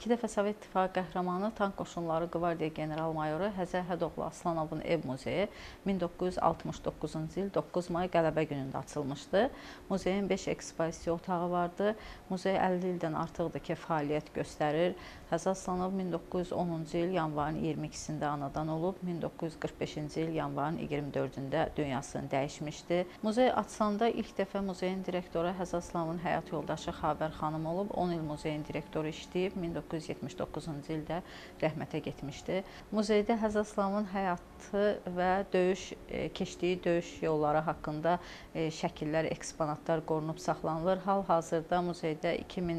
İki dəfə Sovet İttifaqı qəhrəmanı Tank Qoşunları Qvardiya General-mayoru Həzər Hədoğlu Aslanovun ev muzeyi 1969-cu il 9 may qələbə günündə açılmışdı. Muzeyin 5 ekspozisiya otağı vardı. Muzey 50 ildən artıqdır ki, fəaliyyət göstərir. Həzər Aslanov 1910-cu il yanvarın 22-sində anadan olub, 1945-ci il yanvarın 24-də dünyasını dəyişmişdi. Muzey açılanda ilk dəfə muzeyin direktoru Həzər Aslanovun həyat yoldaşı Xavər xanım olub, 10 il muzeyin direktoru işləyib, 1979-cu ildə rəhmətə getmişdi. Muzeydə Həzər Aslanovun həyatı və keçdiyi döyüş yolları haqqında şəkillər, eksponatlar qorunub saxlanılır. Hal-hazırda muzeydə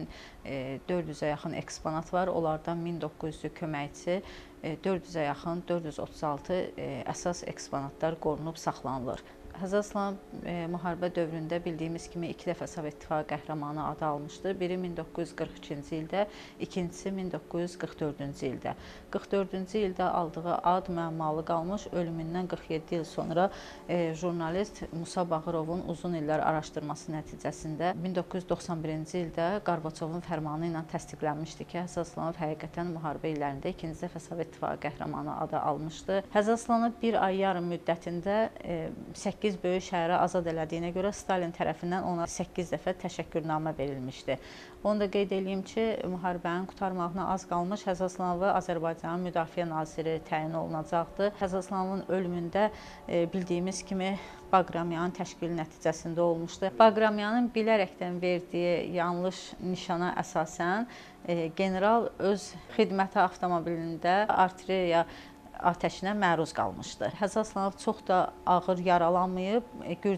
2400-ə yaxın eksponat var. Onlardan 1900-ü köməkçi, 400-ə yaxın, 436 əsas eksponatlar qorunub saxlanılır. Həzər Aslanov müharibə dövründə bildiyimiz kimi 2 dəfə Sovet İttifaqı qəhrəmanı adı almışdı. Biri 1942-ci ildə, ikincisi 1944-cü ildə. 44-cü ildə aldığı ad müəmmalı qalmış, ölümündən 47 il sonra jurnalist Musa Bağırovun uzun illər araşdırması nəticəsində 1991-ci ildə Qarbaçovun fərmanı ilə təsdiqlənmişdi ki, Həzər Aslanov həqiqətən müharibə illərində ikinci dəfə Sovet İttifaqı qəhrəmanı adı almışdı. Həzər Aslanov bir ay yarım müddətində 8 böyük şəhəri azad elədiyinə görə Stalin tərəfindən ona 8 dəfə təşəkkürnamə verilmişdi. Onu da qeyd edeyim ki, müharibənin qurtarmağına az qalmış Həzər Aslanova Azərbaycanın Müdafiə naziri təyin olunacaqdı. Həzər Aslanovun ölümündə bildiyimiz kimi Baqramyanın təşkili nəticəsində olmuşdu. Baqramyanın bilərəkdən verdiyi yanlış nişana əsasən general öz xidməti avtomobilində artilleriya atəşinə məruz qalmışdı. Həzər Aslanov çox da ağır yaralanmayıb.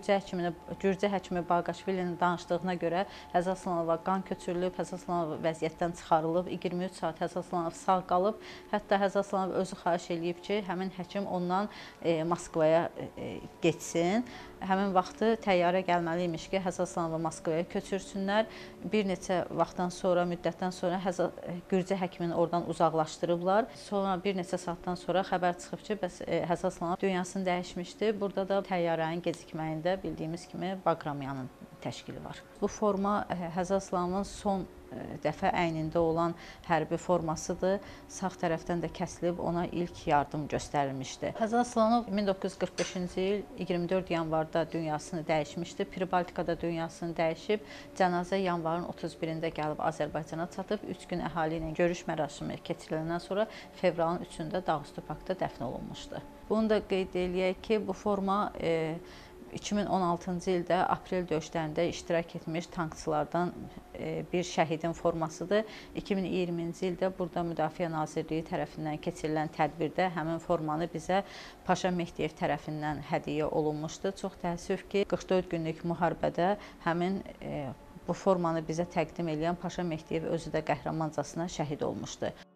Gürcə həkimi Baqaşvilinin danışdığına görə Həzər Aslanova qan köçürülüb, Həzər Aslanov vəziyyətdən çıxarılıb, 23 saat Həzər Aslanov sağ qalıb. Hətta Həzər Aslanov özü xahiş eləyib ki, həmin həkim ondan Moskvaya getsin. Həmin vaxtı təyyarə gəlməli imiş ki, Həzər Aslanovu Moskvaya köçürsünlər. Bir neçə vaxtdan sonra, müddətdən sonra Gürcə həkimini oradan uzaqlaşdırıblar. Sonra bir neçə saatdan sonra xəbər çıxıb ki, bəs Həzər Aslanov dünyasını dəyişmişdi. Burada da təyyarənin gecikməyində bildiyimiz kimi Baqramyanın təşkili var. Bu forma Həzər Aslanovun son dəfə əynində olan hərbi formasıdır. Sağ tərəfdən də kəsilib ona ilk yardım göstərilmişdi. Həzər Aslanov 1945-ci il 24 yanvarda dünyasını dəyişmişdi. Pribaltikada dünyasını dəyişib, cənazə yanvarın 31-də gəlib Azərbaycana çatıb, 3 gün əhali ilə görüş mərasimi keçiriləndən sonra fevralın 3-də Dağüstü Parkda dəfn olunmuşdu. Bunu da qeyd eləyək ki, bu forma 2016-cı ildə aprel döyüşlərində iştirak etmiş tankçılardan bir şəhidin formasıdır. 2020-ci ildə burada Müdafiə Nazirliyi tərəfindən keçirilən tədbirdə həmin formanı bizə Paşa Mehdiyev tərəfindən hədiyyə olunmuşdu. Çox təəssüf ki, 44 günlük müharibədə həmin bu formanı bizə təqdim edən Paşa Mehdiyev özü də qəhrəmancasına şəhid olmuşdu.